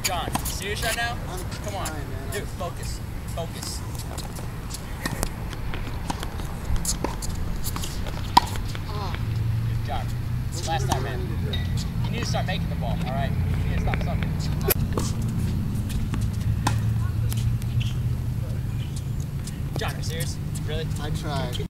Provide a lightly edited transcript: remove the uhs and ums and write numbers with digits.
John, you serious right now? Come on. Trying, man. Dude, focus. Focus. John, last time, man. You need to start making the ball, alright? You need to stop sucking. John, are you serious? Really? I tried.